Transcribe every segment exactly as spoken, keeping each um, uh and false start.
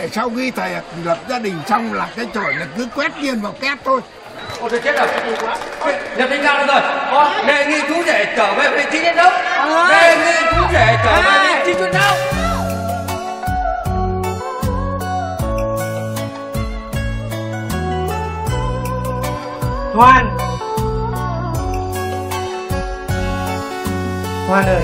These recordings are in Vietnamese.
về sau khi thầy lập gia đình xong là cái chổi là cứ quét nhiên vào két thôi. Ôi tôi chết rồi. Nhập thanh cao rồi. Con đề nghị chú rể trở về vị trí chiến đấu. Đề nghị chú rể trở về vị trí chiến đấu. Thoan, Thoan ơi,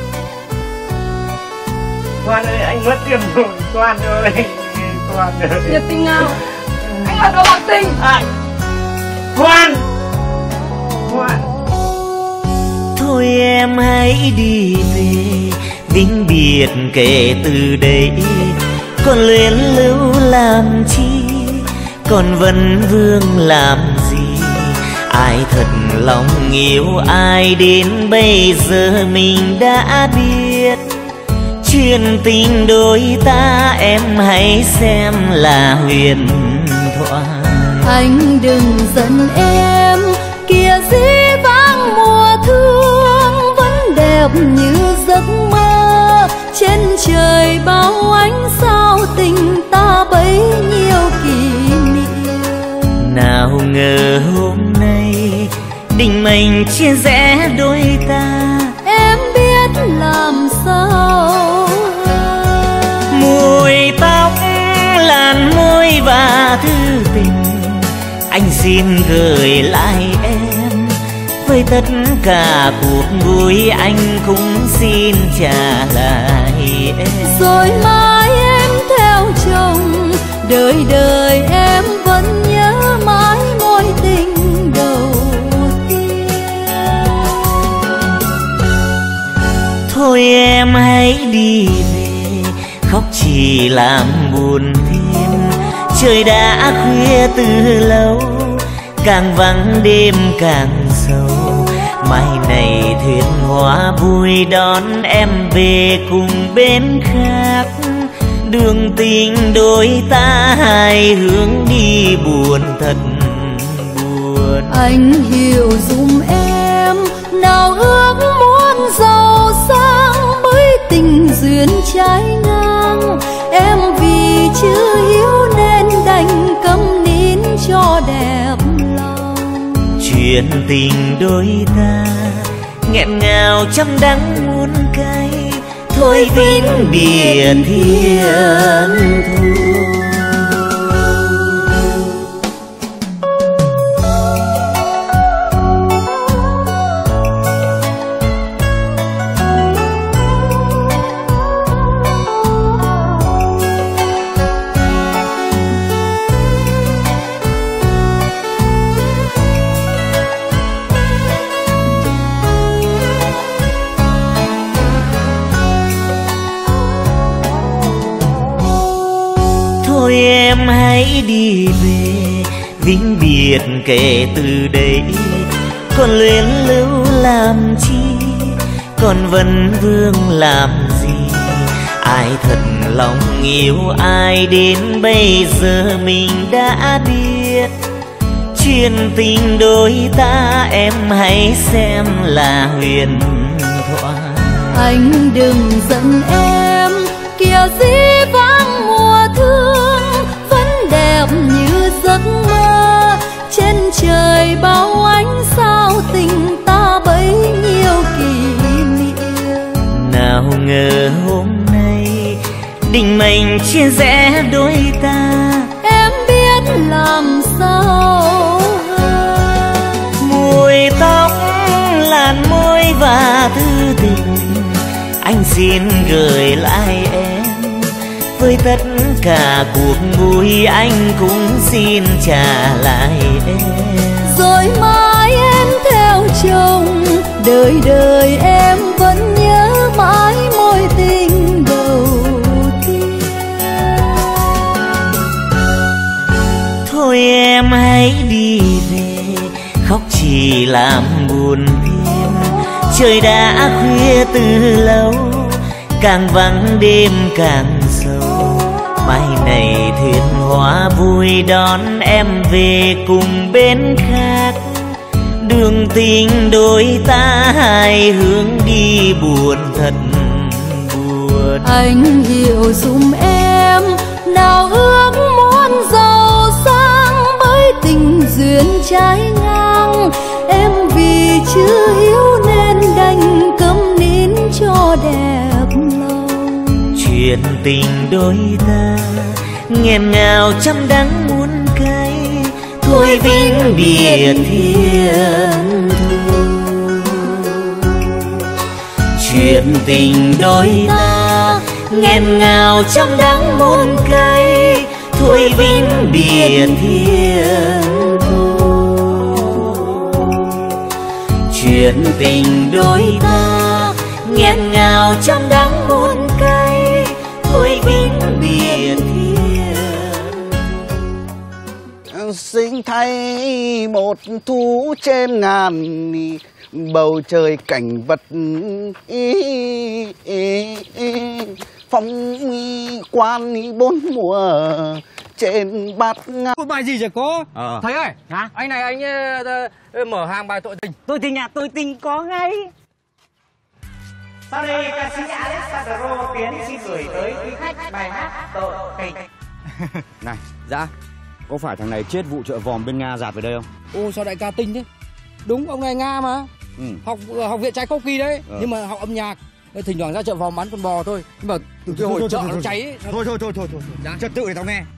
Thoan ơi, anh mất tiền rồi, Thoan ơi, Thoan ơi. Nhật Tình nào? Anh là đồ bạc tình. À, Thoan, Thoan. Thôi em hãy đi về, vĩnh biệt kể từ đây. Còn luyến lưu làm chi, còn vấn vương làm gì? Ai thật lòng yêu ai đến bây giờ mình đã biết. Chuyện tình đôi ta em hãy xem là huyền thoại. Anh đừng giận em, kìa dĩ vãng mùa thương vẫn đẹp như giấc mơ. Trên trời bao ánh sao tình ta bấy nhiêu kỷ niệm. Nào ngờ hôm nay định mệnh chia rẽ đôi ta. Em biết làm sao. Mùi tóc, làn môi và thư tình anh xin gửi lại em. Với tất cả cuộc vui anh cũng xin trả lại em. Rồi mai em theo chồng, đời đời em vẫn nhớ mãi mối tình đầu tiên. Thôi em hãy đi về, khóc chỉ làm buồn thêm. Trời đã khuya từ lâu, càng vắng đêm càng sâu. Mai này thuyền hoa vui đón em về cùng bên khác. Đường tình đôi ta hai hướng đi buồn thật buồn. Anh hiểu dùm em, nào ước muốn giàu sang mới tình duyên trái ngang. Em vì chưa hiếu nên đành câm nín cho đẹp lòng. Chuyện tình đôi ta nghẹn ngào trăm đắng muôn cay. Thôi vĩnh biệt thiên thu. Thôi em hãy đi về, vĩnh biệt kể từ đây. Còn luyến lưu làm chi, còn vấn vương làm gì? Ai thật lòng yêu ai đến bây giờ mình đã biết. Chuyện tình đôi ta em hãy xem là huyền thoại. Anh đừng giận em, kìa dĩ vãng mùa thương vẫn đẹp như giấc mơ. Trên trời bao ánh sao tình ta bấy nhiêu kỷ niệm. Nào ngờ hôm nay định mệnh chia rẽ đôi ta. Em biết làm sao. Mùi tóc, làn môi và thư tình anh xin gửi lại em. Với tất cả cuộc vui anh cũng xin trả lại em. Rồi mai em theo chồng, đời đời em vẫn nhớ mãi mối tình đầu tiên. Thôi em hãy đi về, khóc chỉ làm buồn thêm. Trời đã khuya từ lâu, càng vắng đêm càng sâu. Mai này thuyền hoa vui đón em về cùng bên khác. Đường tình đôi ta hai hướng đi buồn thật buồn. Anh hiểu dùm em, nào trái ngang. Em vì chưa hiểu nên đành câm nín cho đẹp lòng. Chuyện tình đôi ta nghẹn ngào trăm đắng muôn cay, thôi vĩnh biệt thiên thu. Chuyện tình đôi ta nghẹn ngào trăm đắng muôn cay, thôi vĩnh biệt thiên thu. Chuyện tình đôi ta nghẹn ngào trăm đắng muôn cay, thôi vĩnh biệt thiên. Sinh thay một thú trên ngàn, bầu trời cảnh vật phong quan bốn mùa trên bát ngát. Một bài gì vậy cô? Ờ. Thầy ơi, Hả? anh này anh uh, mở hàng bài tội tình. Tôi tình à, tôi tình có ngay. Sau đây ca sĩ Alessandro Tiến xin gửi tới quý khách bài hát Tội Tình. Này, dạ, có phải thằng này chết vụ chợ vòm bên Nga dạt về đây không? Ô sao đại ca tinh thế? Đúng, ông này Nga mà. Ừ. Học học viện Tchaikovsky đấy, Ờ. nhưng mà học âm nhạc. Thỉnh thoảng ra chợ vòm bán con bò thôi. Nhưng mà từ cái hồi chợ nó cháy ấy, nó... Thôi thôi thôi thôi thôi, Dạ. trật tự để tao nghe.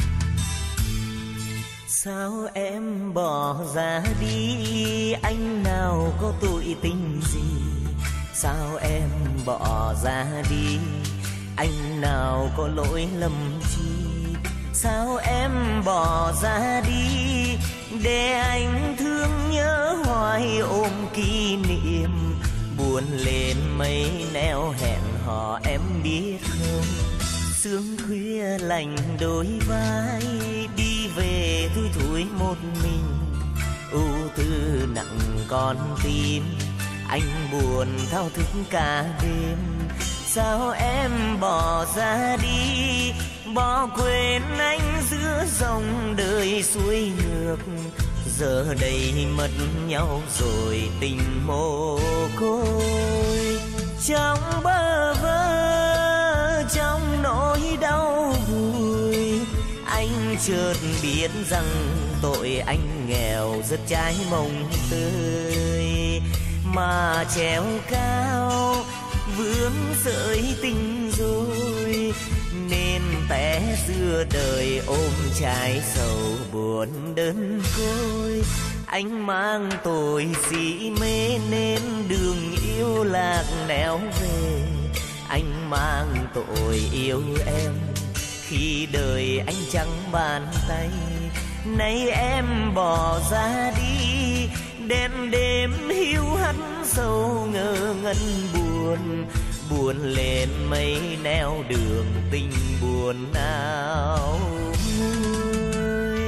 Sao em bỏ ra đi, anh nào có tội tình gì? Sao em bỏ ra đi, anh nào có lỗi lầm chi? Sao em bỏ ra đi, để anh thương nhớ hoài ôm kỷ niệm? Buồn lên mấy nẻo hẹn hò em biết không? Sương khuya lạnh đôi vai, đi về thui thủi một mình. Ưu tư nặng con tim, anh buồn thao thức cả đêm. Sao em bỏ ra đi, bỏ quên anh giữa dòng đời xuôi ngược. Giờ đây mất nhau rồi tình mồ côi. Trong bơ vơ, trong nỗi đau vùi, anh chợt biết rằng tội anh nghèo rất trái mồng tươi. Mà treo cao vướng sợi tình rồi, nên té giữa đời ôm trái sầu buồn đơn côi. Anh mang tội si mê nên đường yêu lạc nẻo về. Anh mang tội yêu em khi đời anh chẳng bàn tay. Nay em bỏ ra đi, đêm đêm hiu hắt sâu ngơ ngẩn buồn. Buồn lên mấy nẻo đường tình buồn nào nguôi.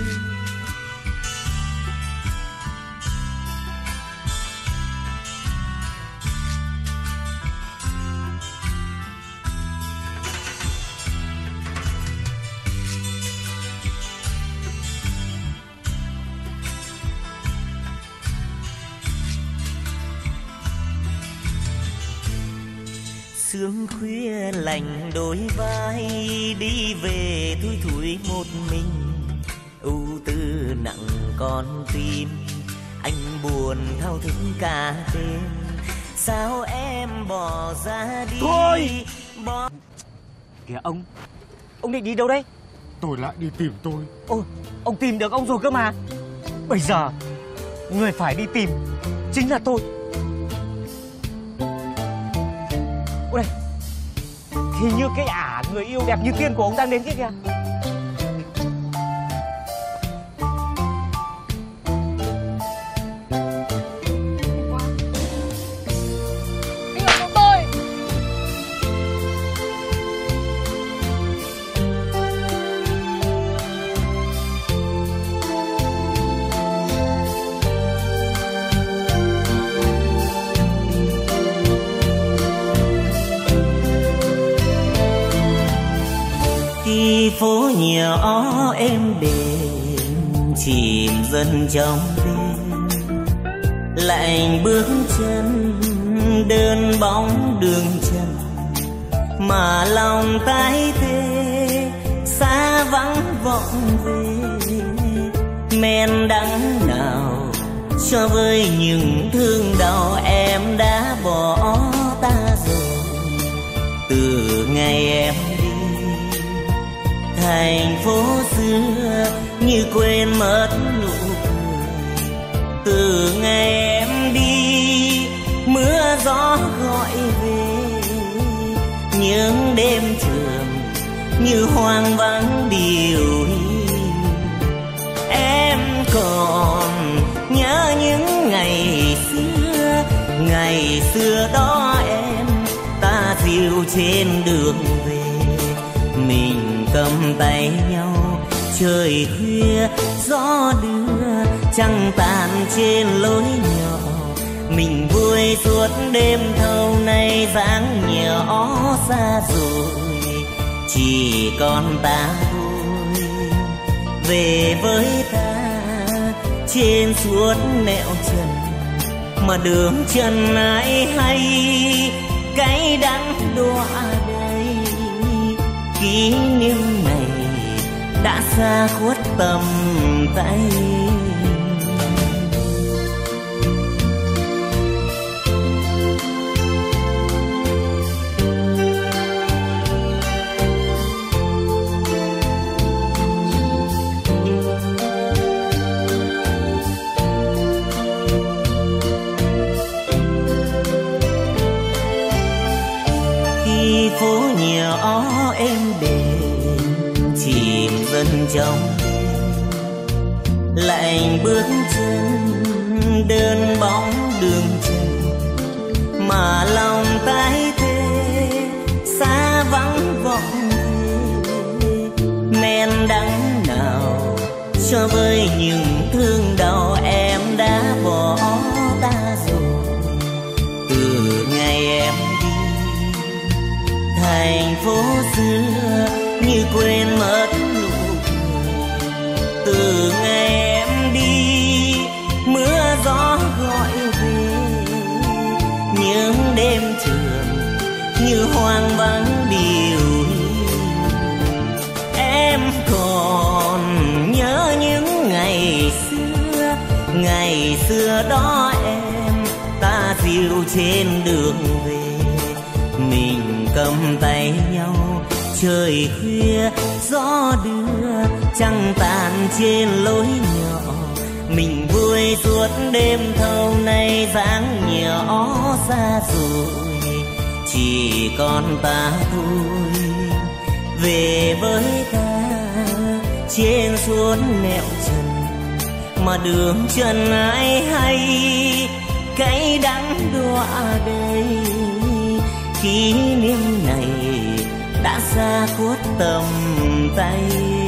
Sương khuya lạnh đôi vai, đi về thui thủi một mình. Ưu tư nặng con tim, anh buồn thao thức cả đêm. Sao em bỏ ra đi? Thôi! Bỏ... Kìa ông, ông định đi đâu đấy? Tôi lại đi tìm tôi. Ôi, ông tìm được ông rồi cơ mà. Bây giờ người phải đi tìm chính là tôi. Ôi đây, hình như cái ả người yêu đẹp như tiên của ông đang đến kia kìa. Anh ở chỗ tôi. Khi phố nhỏ em đêm chìm dần trong đêm, lạnh bước chân đơn bóng đường trần, mà lòng tái tê xa vắng vọng về. men đắng nào cho với những thương đau em đã bỏ ta rồi. Từ ngày em đi thành phố xưa như quên mất nụ cười. Từ ngày em đi mưa gió gọi về những đêm trường như hoang vắng điều hiu. Em còn nhớ những ngày xưa, ngày xưa đó em ta dìu trên đường về. Mình cầm tay nhau trời khuya gió đưa trăng tàn trên lối nhỏ. Mình vui suốt đêm thâu nay dáng nhỏ xa rồi, chỉ còn ta thôi. Về với ta trên suốt nẻo trần, mà đường chân ai hay cái đắng đọa đây. Kỷ niệm này đã xa khuất tầm tay. Phố nhỏ em đềm chìm dần trong lạnh bước chân đơn bóng đường trần, mà lòng tái tê xa vắng vọng về. Men đắng nào cho với những thương đau em đã bỏ ta rồi. Từ ngày em thành phố xưa như quên mất nụ cười. Từ ngày em đi mưa gió gọi về những đêm trường như hoang vắng điều hiu. Em còn nhớ những ngày xưa, ngày xưa đó em ta dìu trên đường về. Mình cầm tay nhau trời khuya gió đưa trăng tàn trên lối nhỏ. Mình vui suốt đêm thâu nay dáng nhỏ xa rồi, chỉ còn ta thôi. Về với ta trên suốt nẻo trần, mà đường chân ai hay cái đắng đọa đây. Kỷ niệm này đã xa khuất tầm tay.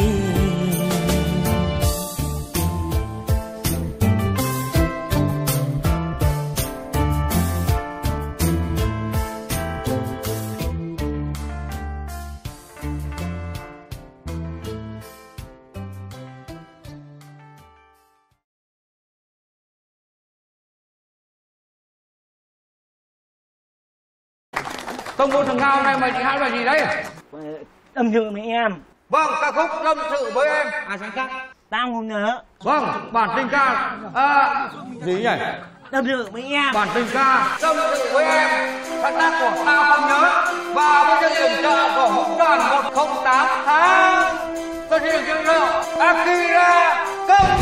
Công vụ thằng Ngao này mày chị hát bài gì đấy? Tâm sự với em. Vâng, ca khúc tâm sự với em. À sáng tác. Tao không nhớ. Vâng, bản tình ca. À, gì nhỉ? Tâm sự với em. Bản tình ca tâm sự với em, sáng tác của Tao Không Nhớ và với chương trình trợ của Hữu đoàn một không tám tháng. Tôi xin được giới thiệu Akira Công.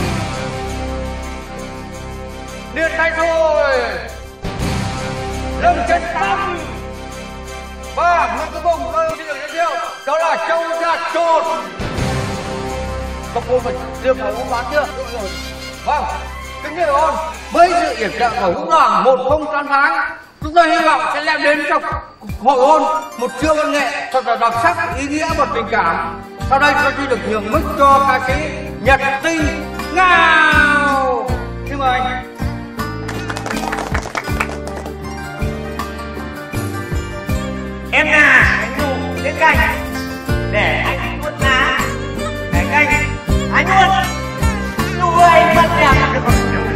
Điện tay thôi. Lâm Trấn Tâm. Và người cuối cùng tôi xin được giới thiệu đó là Châu Gia Trột. Các cô phải được ở ông bán chưa? Vâng, kính thưa ông, với sự yểm trợ của Hữu đoàn một không tám tháng, chúng tôi hy vọng sẽ đem đến cho hội hôn một chương văn nghệ thật là đặc sắc, ý nghĩa và tình cảm. Sau đây tôi xin được nhường mic cho ca sĩ Nhật Tinh Ngao. Xin mời anh. Em à, anh Dũng đến cạnh để anh nuốt lá, để anh anh nuốt nuôi mất đẹp được.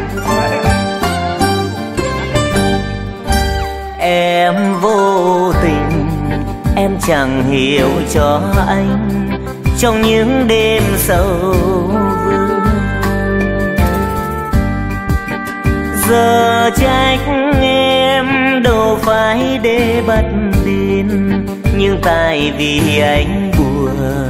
Em vô tình, em chẳng hiểu cho anh trong những đêm sâu vương. Giờ trách em đâu phải để bắt đến, nhưng tại vì anh buồn,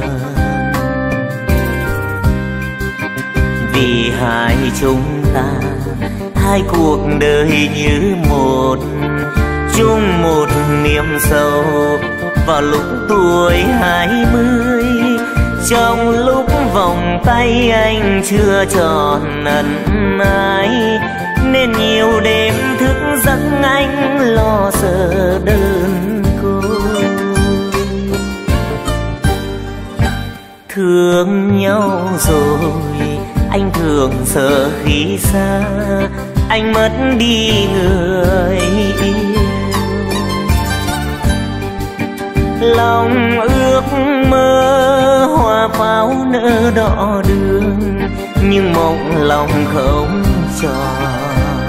vì hai chúng ta hai cuộc đời như một, chung một niềm sâu vào lúc tuổi hai mươi. Trong lúc vòng tay anh chưa tròn ân ái, nên nhiều đêm thức giấc anh lo sợ đơn côi. Thương nhau rồi anh thường sợ khi xa, anh mất đi người yêu. Lòng ước mơ hoa pháo nở đỏ đường, nhưng mộng lòng không tròn.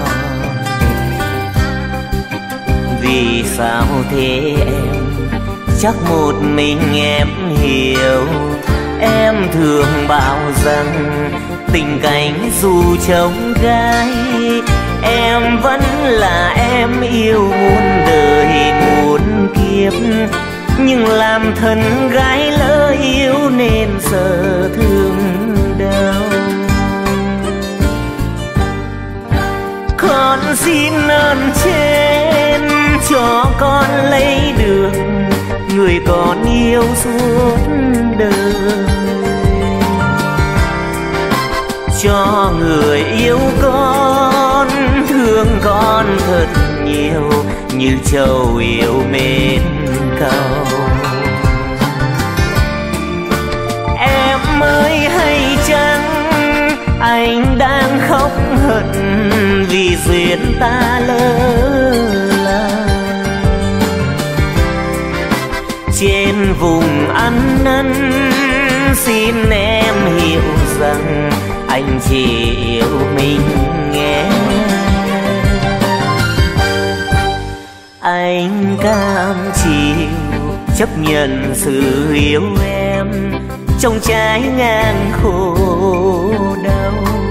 Vì sao thế em, chắc một mình em hiểu. Em thường bảo rằng tình cảnh dù trông gai, em vẫn là em yêu muôn đời muôn kiếp. Nhưng làm thân gái lỡ yêu nên sợ thương đau. Con xin ơn trên cho con lấy được người con yêu suốt đời, cho người yêu con thương con thật nhiều, như trầu yêu mến cầu. Em ơi hay chăng anh đang khóc hận vì duyên ta lỡ làng. Trên vùng ăn năn xin em hiểu rằng anh chỉ yêu mình nghe. Anh cam chịu chấp nhận sự yêu em trong trái ngang khổ đau.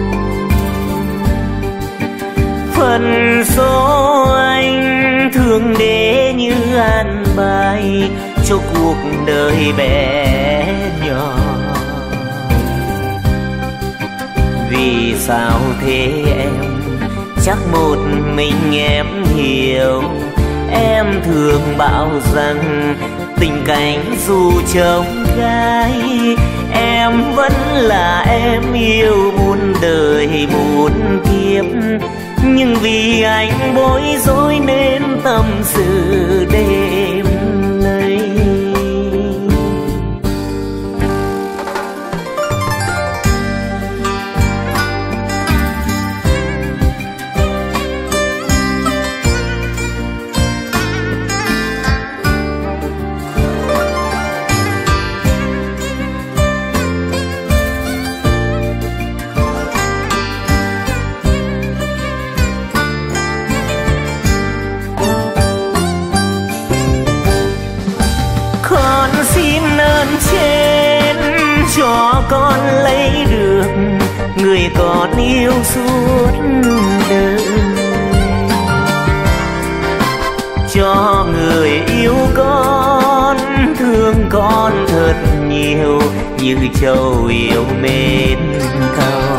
Phần số anh thương để như an bài cho cuộc đời bé nhỏ. Vì sao thế em, chắc một mình em hiểu. Em thường bảo rằng tình cảnh dù trông gai, em vẫn là em yêu muôn đời muôn kiếp. Nhưng vì anh bối rối nên tâm sự đêm nay. Trên cho con lấy được người con yêu suốt đời, cho người yêu con thương con thật nhiều, như trầu yêu mến cầu.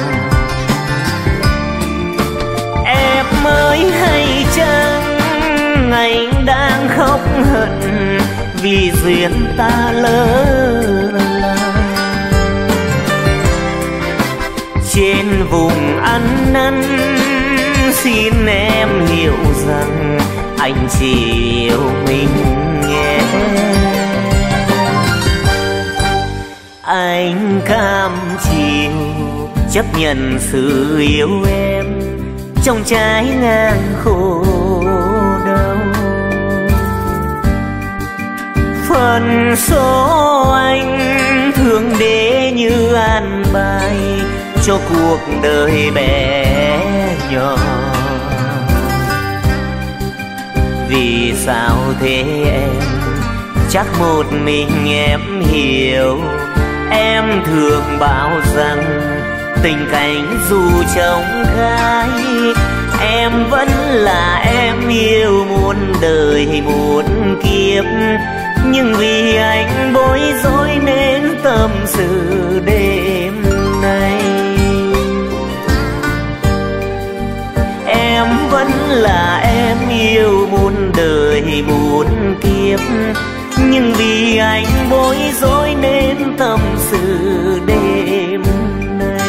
Em ơi hay chăng anh đang khóc hận vì duyên ta lỡ làng. Trên vùng ăn năn xin em hiểu rằng anh chỉ yêu mình nghe. Anh cam chịu chấp nhận sự yêu em trong trái ngang khổ đau. Phần số anh thương để như an bài cho cuộc đời bé nhỏ. Vì sao thế em, chắc một mình em hiểu. Em thường bảo rằng tình cảnh dù trông gai, em vẫn là em yêu muôn đời muôn kiếp. Nhưng vì anh bối rối nên tâm sự đêm nay. Em vẫn là em yêu muôn đời muôn kiếp. Nhưng vì anh bối rối nên tâm sự đêm nay.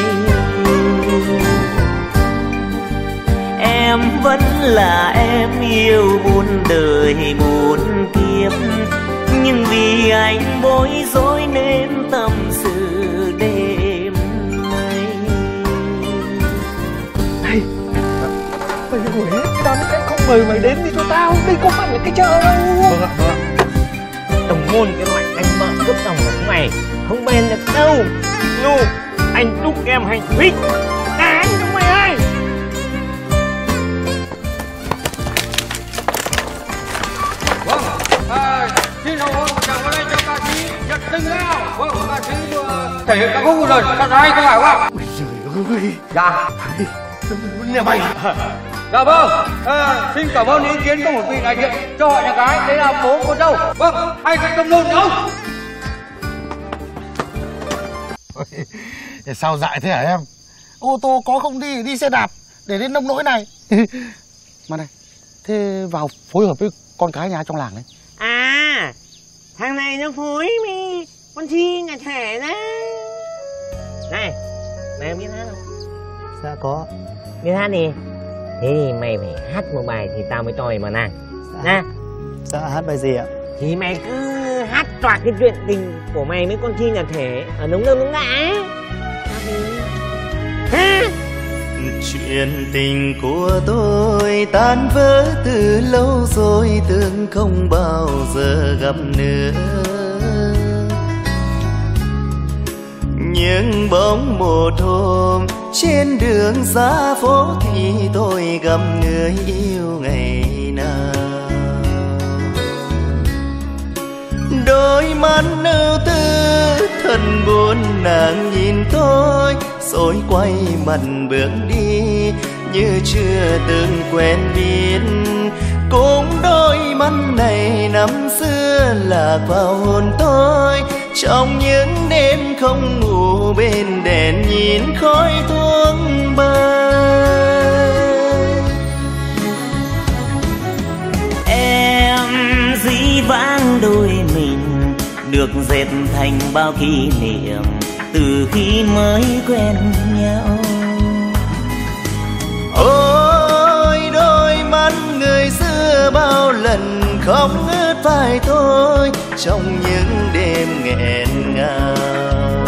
Em vẫn là em yêu muôn đời muôn kiếp. Nhưng vì anh bối rối nên tâm sự đêm nay. Này, mày ngồi hết cái đó nó không mời mày đến đi cho tao. Đây có phải là cái chợ đâu. Vâng ạ, vâng ạ. Đồng môn cái loại anh vợ cướp chồng của mày không bền được đâu. Nu, anh đúc em hành thích. Đáng chúng mày ơi. Vâng, à, xin hậu hôn chào vào đây cho ca sĩ Nhật Tinh nào. Vâng, ca sĩ vừa thể hiện ca khúc một lần. Thật hay có phải không ạ? Ôi trời ơi. Dạ. Nè mày. Dạ vâng, à, xin cảm ơn ý kiến của một vị đại diện cho họ nhà gái, đấy là bố cô dâu. Vâng, hay cái công nôn không? Sao dại thế hả em? Ô tô có không đi, đi xe đạp để đến nông nỗi này. Mà này, thế vào phối hợp với con cái nhà trong làng đấy. À, thằng này nó phối mi con Chi nhà trẻ đấy. Này, mày không biết hát không? Dạ có. Biết hát đi. Thế thì mày phải hát một bài thì tao mới cho mày vào nàng. Nha. Dạ hát bài gì ạ? Thì mày cứ hát toạc cái chuyện tình của mày với con Chi nhà thể ở nống nương nống ngã. Ha. Chuyện tình của tôi tan vỡ từ lâu rồi, tưởng không bao giờ gặp nữa. Nhưng bỗng một hôm trên đường ra phố thì tôi gặp người yêu ngày nào. Đôi mắt ưu tư thân buồn, nàng nhìn tôi rồi quay mặt bước đi như chưa từng quen biết. Cũng đôi mắt này năm xưa lạc vào hồn tôi, trong những đêm không ngủ bên đèn nhìn khói thuốc bay. Em dĩ vãng đôi mình được dệt thành bao kỷ niệm từ khi mới quen nhau. Ôi đôi mắt người xưa bao lần khóc ướt vai tôi trong những đêm nghẹn ngào.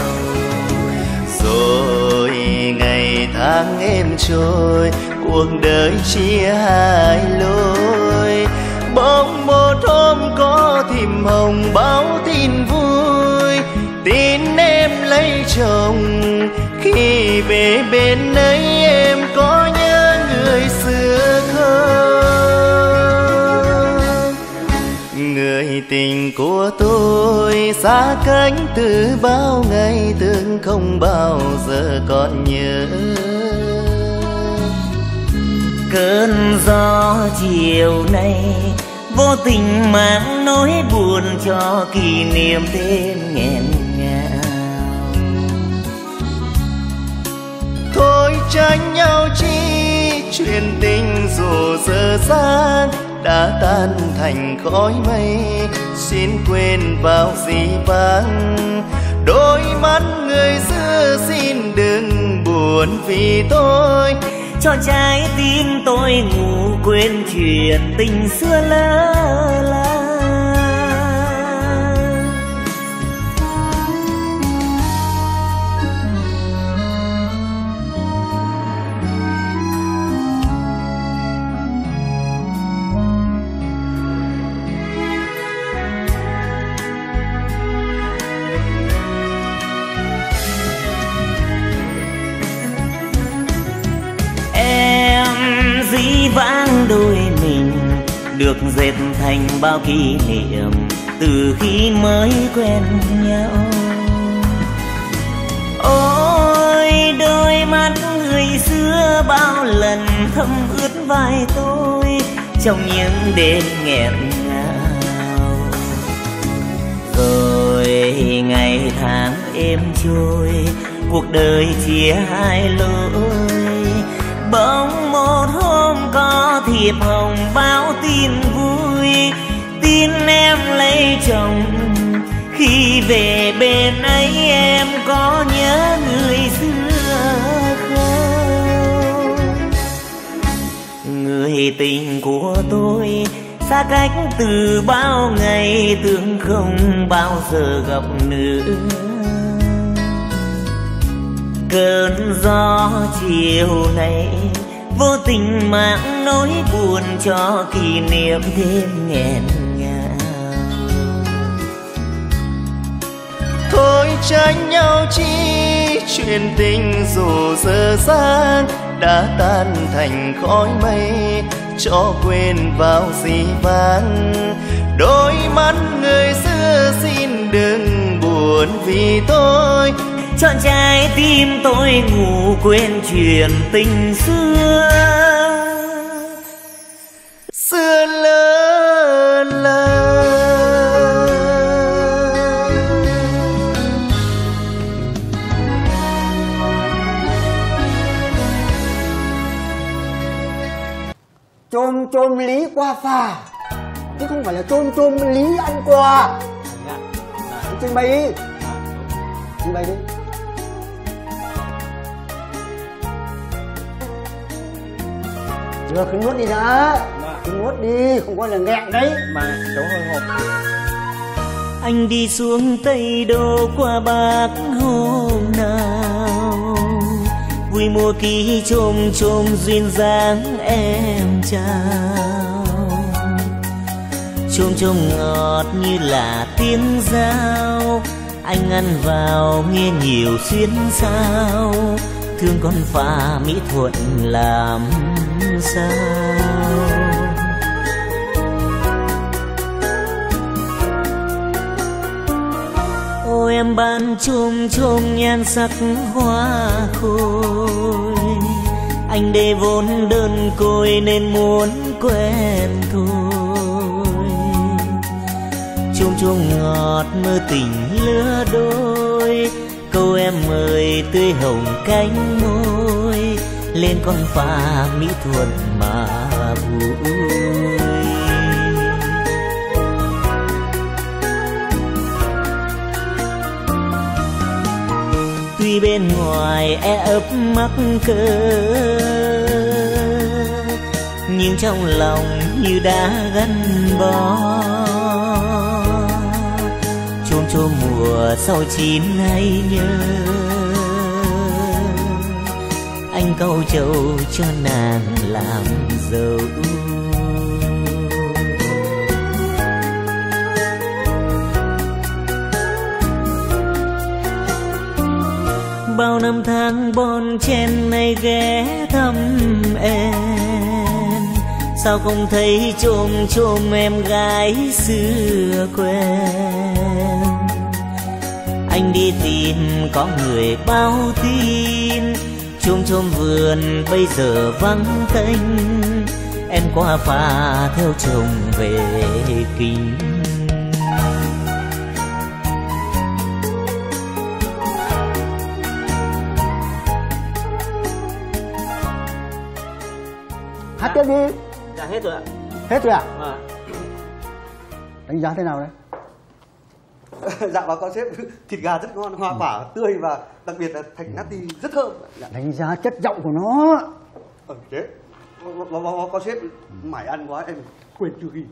Rồi ngày tháng êm trôi, cuộc đời chia hai lối. Bỗng một hôm có thìm hồng báo tin vui, tin em lấy chồng. Khi về bên ấy em có nhớ người xưa không? Người tình của tôi xa cách từ bao ngày, tưởng không bao giờ còn nhớ. Cơn gió chiều nay vô tình mang nỗi buồn cho kỷ niệm thêm nghẹn ngào. Thôi tránh nhau chi, chuyện tình dù dở dang đã tan thành khói mây. Xin quên vào dĩ vãng, đôi mắt người xưa xin đừng buồn vì tôi. Cho trái tim tôi ngủ quên chuyện tình xưa lỡ làng. Dĩ vãng đôi mình được dệt thành bao kỷ niệm từ khi mới quen nhau. Ôi đôi mắt người xưa bao lần thấm ướt vai tôi trong những đêm nghẹn ngào. Rồi ngày tháng êm trôi, cuộc đời chia hai lối. Bỗng một hôm có thiệp hồng báo tin vui, tin em lấy chồng. Khi về bên ấy em có nhớ người xưa không? Người tình của tôi xa cách từ bao ngày, tưởng không bao giờ gặp nữa. Cơn gió chiều nay vô tình mang nỗi buồn cho kỷ niệm thêm nghẹn ngào. Thôi tránh nhau chi chuyện tình dù dở dang đã tan thành khói mây, cho quên vào dĩ vãng. Đôi mắt người xưa xin đừng buồn vì tôi, chọn trái tim tôi ngủ quên chuyện tình xưa. Xưa lỡ lỡ chôm chôm lý qua phà, chứ không phải là chôm chôm lý ăn quà. Trình bày đi, trình bày đi. Được, cứ nuốt đi đã, cứ nuốt đi, không có là nghẹn đấy. Mà cháu hơi hộp. Anh đi xuống Tây Đô qua Bắc hôm nào, vui mùa ký chôm chôm duyên dáng em chào. Chôm chôm ngọt như là tiếng dao, anh ăn vào nghe nhiều xuyến sao. Thương con phà mỹ thuận làm sao. Ôi em ban chôm chôm nhan sắc hoa khôi, anh để vốn đơn côi nên muốn quen thôi. Chôm chôm ngọt mơ tình lứa đôi, câu em mời tươi hồng cánh môi, lên con phà mỹ thuận mà vui. Tuy bên ngoài e ấp mắc cỡ, nhưng trong lòng như đã gắn bó. Chôm chôm mùa sau chín hay nhớ, anh câu trầu cho nàng làm dâu. Bao năm tháng bon chen nay ghé thăm em, sao không thấy chôm chôm em gái xưa quen. Anh đi tìm có người báo tin, chôm chôm vườn bây giờ vắng tênh. Em qua phà theo chồng về kinh. Hát tiếp đi. Dạ hết rồi ạ. Hết rồi à? Vâng. Đánh giá thế nào đấy? Dạ báo cáo sếp, thịt gà rất ngon, hoa quả tươi và đặc biệt là thành nát đi rất thơm. Dạ. Đánh giá chất giọng của nó. Ờ, thế báo, báo, báo cáo sếp, mải ăn quá em quên chưa ghi.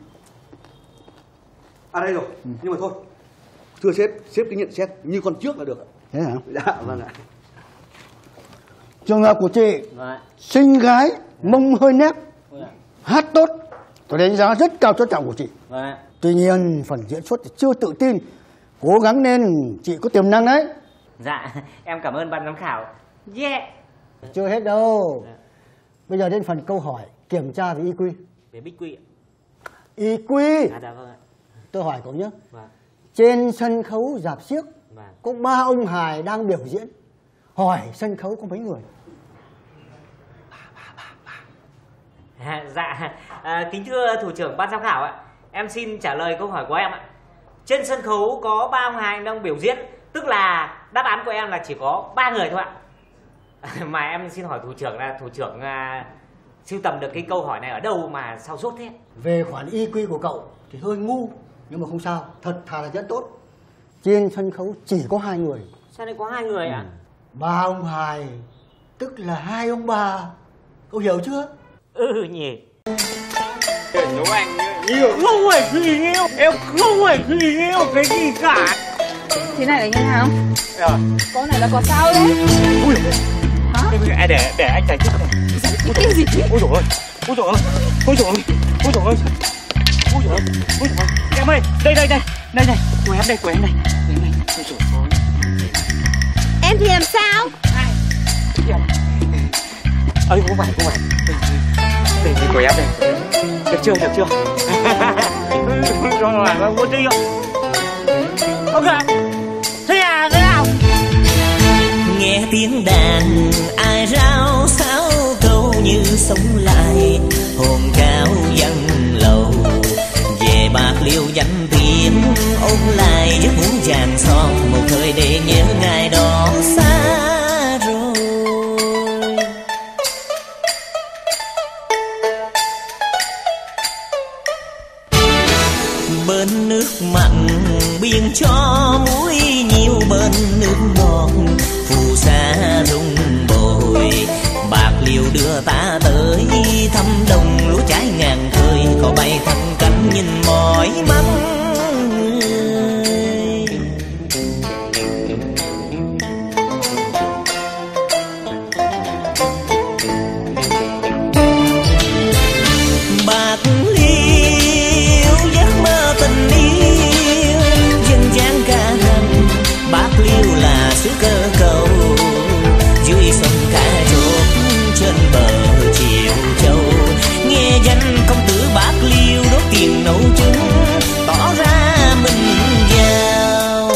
À đây rồi, ừ. Nhưng mà thôi, thưa sếp, sếp cứ nhận xét như con trước là được. Thế hả? Dạ vâng ạ. Trường hợp của chị, Vâng. xinh gái, mông hơi nét, Vâng. hát tốt, tôi đánh giá rất cao chất giọng của chị. Vâng. Tuy nhiên phần diễn xuất thì chưa tự tin, cố gắng nên chị có tiềm năng đấy. Dạ, em cảm ơn ban giám khảo. Yeah. Chưa hết đâu. Dạ. Bây giờ đến phần câu hỏi kiểm tra về i kiu. Về Bích Quy ạ. i kiu. À, dạ vâng ạ. Tôi hỏi cậu nhé. Vâng. Trên sân khấu rạp xiếc, Vâng. có ba ông hài đang biểu diễn. Hỏi sân khấu có mấy người? À, dạ, à, kính thưa thủ trưởng ban giám khảo ạ, em xin trả lời câu hỏi của em ạ. Trên sân khấu có ba ông hài đang biểu diễn, tức là đáp án của em là chỉ có ba người thôi ạ. Mà em xin hỏi thủ trưởng là thủ trưởng à, sưu tầm được cái câu hỏi này ở đâu mà sao sốt thế? Về khoản i quy của cậu thì hơi ngu, nhưng mà không sao, thật thà là rất tốt. Trên sân khấu chỉ có hai người. Sao lại có hai người ạ? Ừ. Ba ông hài, tức là hai ông bà. Cậu hiểu chưa? Ừ nhỉ. Đố anh nhiều. Không phải khi yêu, em không phải khi yêu cái gì cả. Thế này là như nào? À. Con này là có sao đấy? Ui. Hả? Để để anh giải thích này. Cái gì? Ôi dồi ôi, ôi dồi ôi, ôi dồi ôi, ôi dồi ôi, ôi dồi ôi, ôi dồi ôi. Em ơi, đây đây đây, đây này, của em đây, của em đây. Đây này, ôi dồi ôi. Em thì làm sao? Ơi không phải, không phải. Đây, đây của em đây. Được chưa, được chưa? Rồi rồi, mà mua đi không? Ok. Thế à, thế nào? Nghe tiếng đàn ai rao xáo câu như sống lại, hồn cao dân lầu về Bạc Liêu danh tiếng, ôn lại giấc muốn vàng son một thời để nhớ ngày đó xa rồi. Bên nước mặn biên cho muối nhiều, bên nước ngọt phù sa rung bồi. Bạc Liêu đưa ta tới thăm đồng lúa trái ngàn khơi, có bay thăm cánh nhìn mỏi mắt người. Bạc Liêu giấc mơ tình yêu, dân gian ca hành Bạc Liêu là xứ cơ cầu, dưới sông Ca Chốt trên bờ Chiều Châu. Nghe danh công tử Bạc Liêu đốt tiền nấu trứng, tỏ ra mình giàu.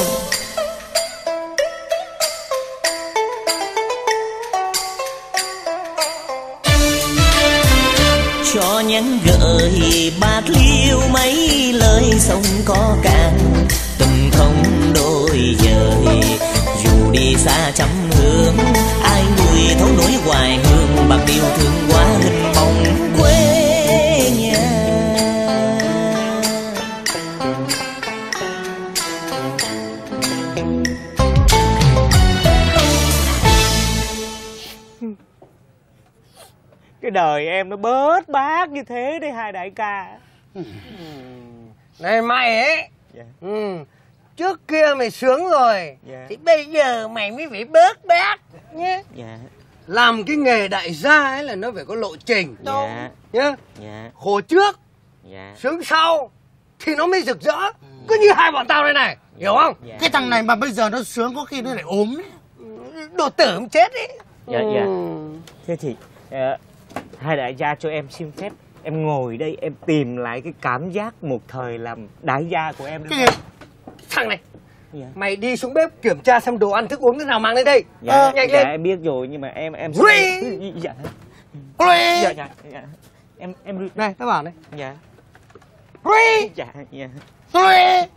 Cho nhắn gửi Bạc Liêu mấy lời sông có cạn, tình không đôi dời. Dù đi xa trăm hương, ai người thấu nỗi hoài hương. Bạc Liêu thương quá hình bóng quê nhà. Cái đời em nó bớt bát như thế đấy hai đại ca. Này mày ấy, dạ. ừ, trước kia mày sướng rồi, dạ. thì bây giờ mày mới phải bớt bát nhé. Dạ. Làm cái nghề đại gia ấy là nó phải có lộ trình. Dạ. Nhá. Dạ. Khổ trước, dạ. sướng sau thì nó mới rực rỡ. Cứ như hai bọn tao đây này, hiểu không? Dạ. Cái thằng này mà bây giờ nó sướng có khi nó lại ốm đấy. Đồ tử không chết ấy. Dạ, dạ. Thế thì uh, hai đại gia cho em xin phép em ngồi đây em tìm lại cái cảm giác một thời làm đại gia của em. Cái gì? Thằng này, dạ. Mày đi xuống bếp kiểm tra xem đồ ăn thức uống thế nào mang lên đây. Dạ, ờ, nhanh dạ lên. em biết rồi nhưng mà em em Rui. Dạ. Rui. Dạ, dạ, dạ. Em em này, các bạn này. Dạ. Rui. Dạ, dạ. Rui.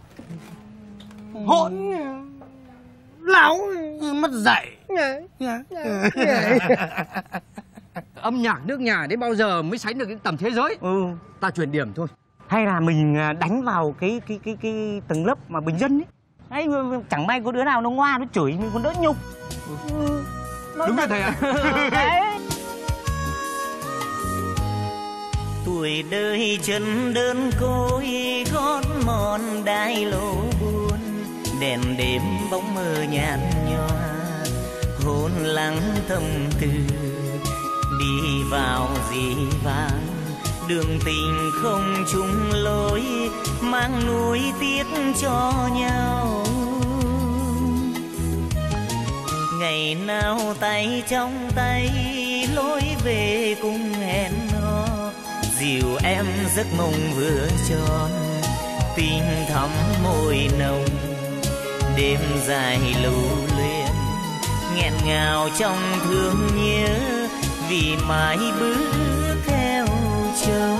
Hỗn láo mất dạy. Dạ. Dạ. Âm nhạc nước nhà đến bao giờ mới sánh được cái tầm thế giới? Ừ. Ta chuyển điểm thôi. Hay là mình đánh vào cái cái cái cái tầng lớp mà bình dân ấy. Ấy chẳng may có đứa nào nó ngoa nó chửi mình còn đỡ nhục. Ừ. Đúng rồi thầy ạ. Đấy. Tuổi đời chân đơn côi gót mòn đai lô buồn, đèn đêm bóng mơ nhạt nhòa hôn lắng thâm tư. Đi vào dĩ vãng đường tình không chung lối, mang nuối tiếc cho nhau. Ngày nào tay trong tay lối về cùng hẹn hò, dìu em giấc mộng vừa tròn tình thắm môi nồng. Đêm dài lưu luyến nghẹn ngào trong thương nhớ, vì mãi bước theo chồng.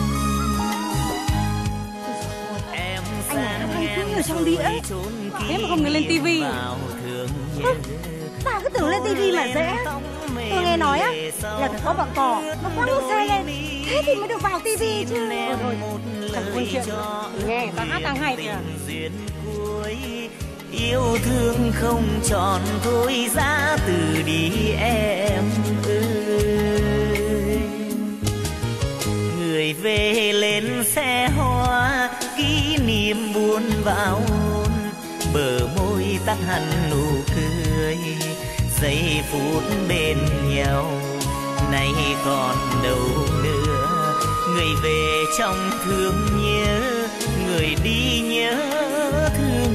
Anh cứ ở trong đĩa, thế mà không được lên tivi. Ta cứ tưởng lên tivi mà dễ. Tôi nghe nói á là phải có bà cò nó khoác lốp xe lên, thế thì mới được vào tivi chứ. Thôi thôi, chẳng quên chuyện nữa. Nghe người ta hát đang hay kìa. Yêu thương không tròn thôi giá từ đi em ơi. Người về lên xe hoa kỷ niệm buồn vào hôn, bờ môi tắt hẳn nụ cười, giây phút bên nhau nay còn đâu nữa. Người về trong thương nhớ, người đi nhớ thương.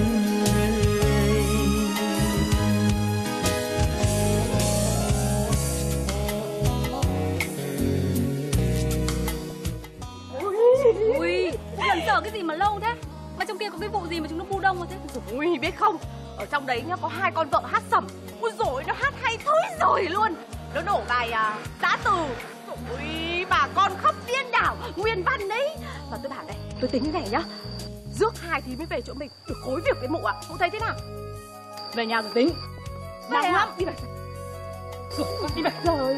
Ui, lần sợ cái gì mà lâu thế? Mà trong kia có cái vụ gì mà chúng nó bu đông như thế? Ui, biết không? Ở trong đấy nhá có hai con vợ hát sẩm. Ui dồi, nó hát hay thối rồi luôn. Nó đổ bài à, giã từ. Ui, bà con khóc điên đảo, nguyên văn đấy. Và tôi bảo này, tôi tính thế này nhá. Rước hai thì mới về chỗ mình, được khối việc với mụ ạ. Mụ thấy thế nào? Về nhà rồi tính. Đáng lắm, đi về. Đi về. Rồi.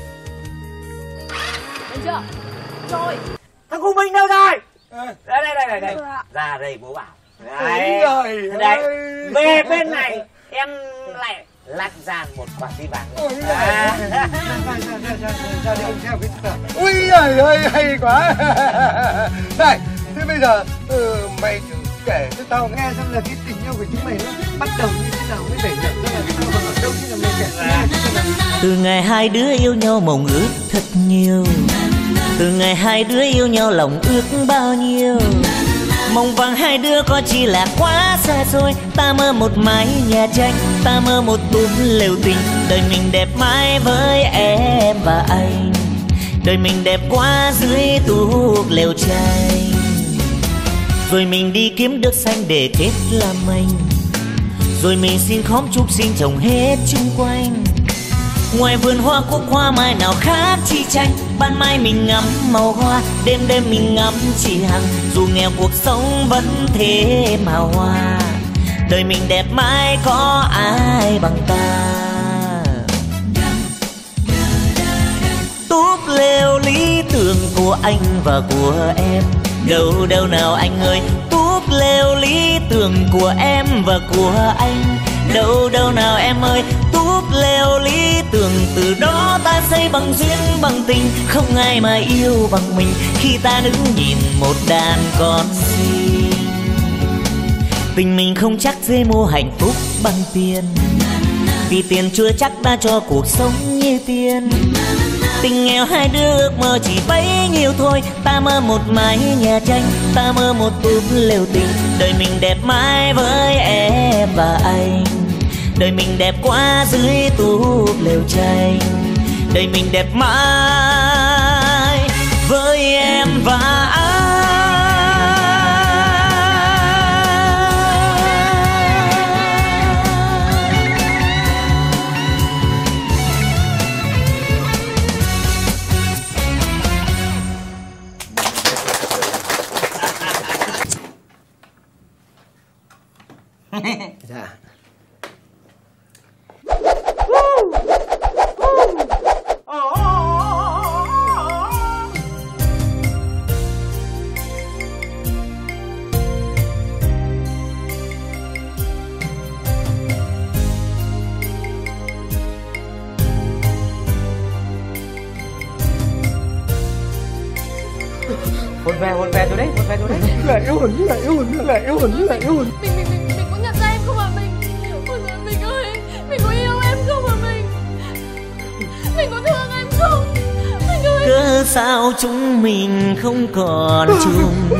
Thấy chưa? Rồi. Thằng cu Minh đâu rồi? Đây đây đây đây đây. Ra đây bố bảo. Đấy. Đấy. Về bên này em lại lắc giàn một quả ti vàng. À. Ui giời ơi hay quá. Này, thế bây giờ ừ, mày thử kể cho tao nghe xem là cái tình yêu của chúng mày nó bắt đầu như thế nào, mới thể hiện ra là cái tao còn ở đâu, chứ là mày kể ra. Từ ngày hai đứa yêu nhau mộng ước thật nhiều, từ ngày hai đứa yêu nhau lòng ước bao nhiêu. Mong vàng hai đứa có chỉ là quá xa xôi. Ta mơ một mái nhà tranh, ta mơ một túm lều tình. Đời mình đẹp mãi với em và anh, đời mình đẹp quá dưới túp lều tranh. Rồi mình đi kiếm nước xanh để kết làm anh, rồi mình xin khóm chúc xin trồng hết chung quanh. Ngoài vườn hoa cúc hoa mai nào khác chi tranh. Ban mai mình ngắm màu hoa, đêm đêm mình ngắm chị Hằng. Dù nghèo cuộc sống vẫn thế hào hoa, đời mình đẹp mãi có ai bằng ta. Túp lều lý tưởng của anh và của em, đâu đâu nào anh ơi. Túp lều lý tưởng của em và của anh, đâu đâu nào em ơi. Túp lều lý tưởng từ đó ta xây bằng duyên bằng tình. Không ai mà yêu bằng mình khi ta đứng nhìn một đàn con xinh. Tình mình không chắc dễ mua hạnh phúc bằng tiền, vì tiền chưa chắc đã cho cuộc sống như tiền. Tình nghèo hai đứa ước mơ chỉ bấy nhiêu thôi. Ta mơ một mái nhà tranh, ta mơ một túp lều tình. Đời mình đẹp mãi với em và anh, đời mình đẹp quá dưới túp lều tranh. Đời mình đẹp mãi với em và anh. Dạ. Hôn về, hôn về tôi đấy, hôn về tôi đấy. Lại yêu hồn, lại yêu hồn, lại yêu hồn, lại yêu hồn. Mình mình mình mình có nhận ra em không ạ mình? Ôi giời, mình ơi, mình có yêu em không ạ mình? Mình có thương em không? Mình ơi. Cớ sao chúng mình không còn chung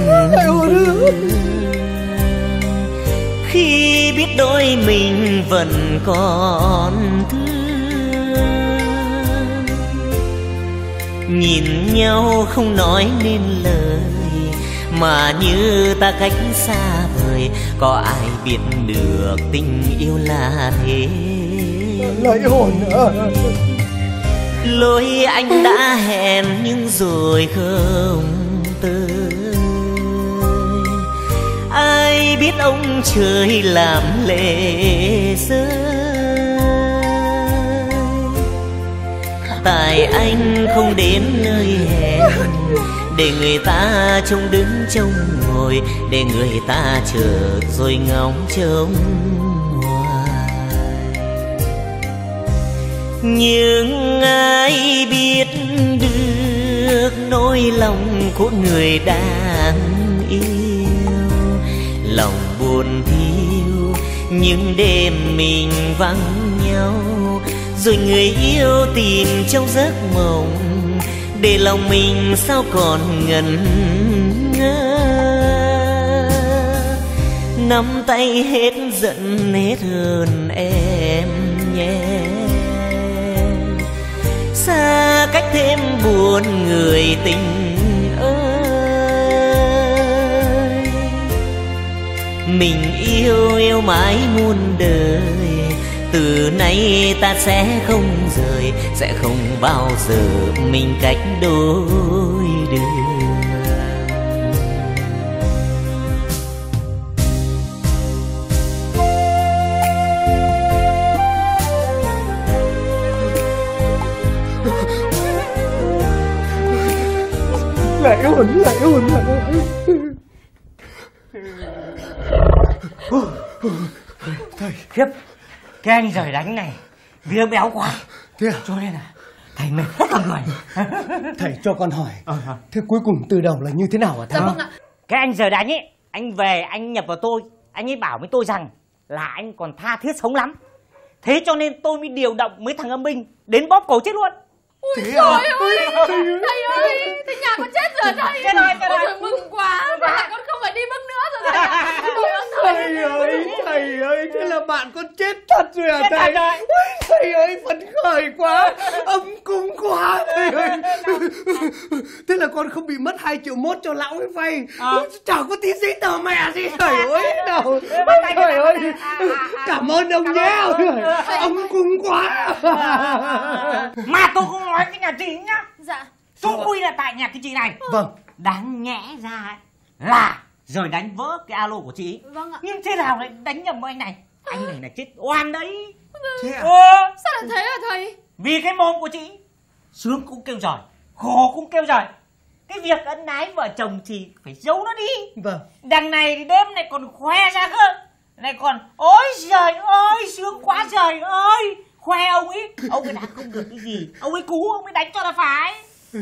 khi biết đôi mình vẫn còn thương. Nhìn nhau không nói nên lời, mà như ta cách xa vời. Có ai biết được tình yêu là thế? Lại hồn lối anh đã hẹn nhưng rồi không tới. Ai biết ông trời làm lệ rơi, tại anh không đến nơi hẹn, để người ta trông đứng trông ngồi, để người ta chờ rồi ngóng trông hoài. Nhưng ai biết được nỗi lòng của người đang yêu, lòng buồn thiêu những đêm mình vắng nhau, rồi người yêu tìm trong giấc mộng, để lòng mình sao còn ngẩn ngơ. Nắm tay hết giận hết hờn em nhé, xa cách thêm buồn người tình ơi. Mình yêu yêu mãi muôn đời, từ nay ta sẽ không rời, sẽ không bao giờ mình cách đôi đường. Lại ổn, lại ổn, lại ổn. Thầy khiếp, cái anh rời đánh này vía béo quá. Thế à? Cho nên là thầy mệt hết cả người. Thầy cho con hỏi, thế cuối cùng từ đầu là như thế nào hả thầy? Dạ vâng ạ. Cái anh rời đánh ấy, anh về anh nhập vào tôi, anh ấy bảo với tôi rằng là anh còn tha thiết sống lắm. Thế cho nên tôi mới điều động mấy thằng âm binh đến bóp cổ chết luôn. Ui trời ơi, thầy ơi, thế nhà con chết rồi thầy. Chết rồi, chết rồi. Ôi, mừng quá, vậy là con không phải đi bước nữa rồi thầy. Thầy ơi, thầy ơi, thế là bạn con chết thật rồi à chết thầy? Thật rồi. Ui, thầy ơi, phấn khởi quá, ấm cúng quá thầy ơi. Thế là con không bị mất hai triệu mốt cho lão ấy vay. À. Chả có tí giấy tờ mẹ gì thầy ơi đâu. Thầy ơi, cảm ơn ông nhé. Ấm cúng quá. Mà tôi không nói cái nhà chị nhá. Dạ. Xung quy là tại nhà cái chị này. Vâng. Đáng nhẽ ra ấy, là rồi đánh vỡ cái alo của chị. Vâng ạ. Nhưng thế nào lại đánh nhầm với anh này? Anh này là chết oan đấy. Thế à? Ờ. Sao lại thế hả thầy? Vì cái mồm của chị, sướng cũng kêu giỏi, khổ cũng kêu giỏi. Cái việc ân ái vợ chồng thì phải giấu nó đi. Vâng. Đằng này thì đêm này còn khoe ra cơ. Này còn ôi giời ơi, sướng quá trời ơi. Khoe ông ấy, ông ấy đã không được cái gì, ông ấy cú, ông ấy đánh cho là phải. Ừ.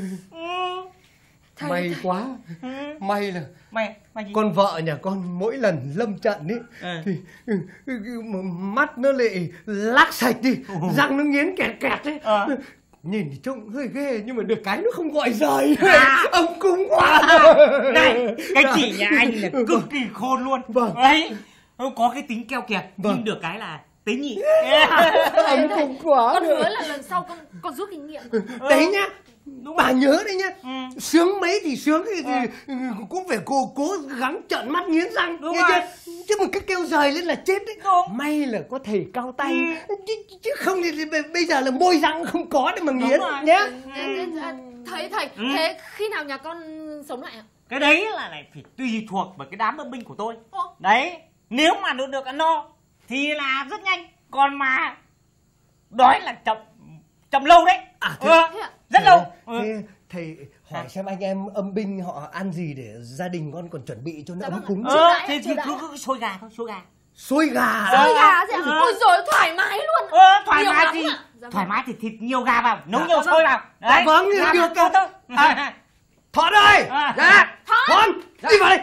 Thầy, May thầy. quá. Ừ. May là Mày, mày gì? con vợ nhà con mỗi lần lâm trận ấy Ừ. thì ừ, ừ, ừ, mắt nó lại lác sạch đi, răng nó nghiến kẹt kẹt ấy. Ờ. Nhìn thì trông hơi ghê nhưng mà được cái nó không gọi rời. À. Ông cúng quá. Này, cái chị nhà anh là cực kỳ khôn luôn. Vâng. Đấy, có cái tính keo kiệt, Vâng. nhưng được cái là tế nhị. Ông cúng quá. Con hứa là lần sau con con rút kinh nghiệm. Đấy nhá. Đúng Bà rồi. nhớ đấy nhá. Ừ. Sướng mấy thì sướng thì, thì cũng phải cố cố gắng trợn mắt nghiến răng. Đúng nghe rồi. chưa? Chứ mà cái kêu rời lên là chết đấy. Đúng. May là có thầy cao tay. Ừ. Chứ, chứ không thì, thì bây giờ là môi răng không có để mà nghiến rồi. nhá. Dạ, thầy thầy, Ừ. thế khi nào nhà con sống lại ạ? Cái đấy là lại phải tùy thuộc vào cái đám âm binh của tôi. Ồ. Đấy, nếu mà được được ăn no thì là rất nhanh, còn mà đói là chậm chậm lâu đấy. À, thế- Ừ, thế ạ? rất lâu. Ừ. Thế thầy hỏi xem anh em âm binh họ ăn gì để gia đình con còn chuẩn bị cho nó Dạ ấm vâng ạ. cúng. Chưa Ờ, đãi thì, ạ, thì chưa đãi cứ, ạ. cứ xôi gà thôi, xôi gà. Xôi gà. Xôi gà gì ạ? Ừ. Ôi giời, thoải mái luôn. Ờ, thoải Nhiều mái lắm thì ạ. Dạ thoải vâng. mái thì thịt nhiều gà vào, nấu Dạ, nhiều dạ xôi vâng. vào. Dạ vâng, làm được, tốt được. tốt. À. Thọn ơi. À. Dạ. Thọn, đi vào đây.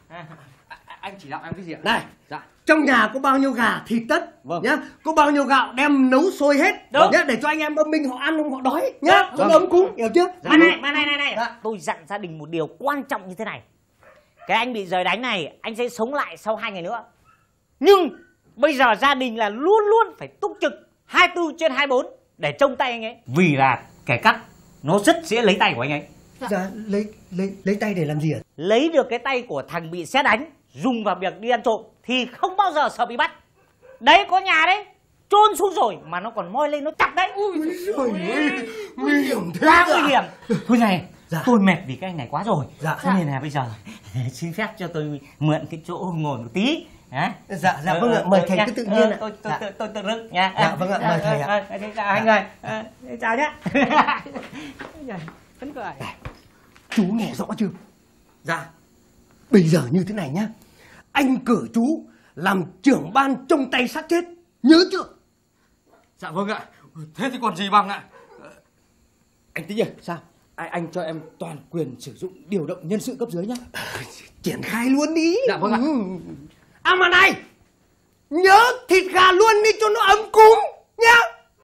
Anh chỉ đạo em cái gì ạ? Này, Dạ. trong nhà có bao nhiêu gà thịt tất Vâng. nhá, có bao nhiêu gạo đem nấu sôi hết. Đúng. Nhá, để cho anh em âm binh họ ăn không họ đói nhá, Đúng. cho nó ấm cúng, hiểu chưa? Mà này, mà này, này, này, Dạ. tôi dặn gia đình một điều quan trọng như thế này. Cái anh bị rời đánh này, anh sẽ sống lại sau hai ngày nữa. Nhưng bây giờ gia đình là luôn luôn phải túc trực hai mươi tư trên hai mươi bốn để trông tay anh ấy. Vì là kẻ cắt nó rất dễ lấy tay của anh ấy. Dạ, lấy lấy lấy tay để làm gì ạ? Lấy được cái tay của thằng bị sét đánh, dùng vào việc đi ăn trộm thì không bao giờ sợ bị bắt. Đấy, có nhà đấy, chôn xuống rồi mà nó còn moi lên nó chặt đấy. Ôi trời ơi, nguy hiểm thế. Quá nguy hiểm. Thôi này, dạ. tôi mệt vì cái anh này quá rồi. Dạ. Thế nên là bây giờ xin phép cho tôi mượn cái chỗ ngồi một tí. Hả? Dạ, dạ vâng ạ, mời thầy cứ tự nhiên ạ. Tôi tôi dạ. tôi tôi tự dưng nha. Dạ vâng ạ, mời thầy ạ. Chào hai người. Chào nhé. Phấn khởi. Chú nghe rõ chưa? Dạ. Bây giờ như thế này nhá. Anh cử chú làm trưởng ban trông tay xác chết. Nhớ chưa? Dạ vâng ạ. Thế thì còn gì bằng ạ. Anh Tĩnh ơi, sao? Anh, anh cho em toàn quyền sử dụng điều động nhân sự cấp dưới nhá. Triển khai luôn đi. Dạ vâng ạ. À mà này, nhớ thịt gà luôn đi cho nó ấm cúng.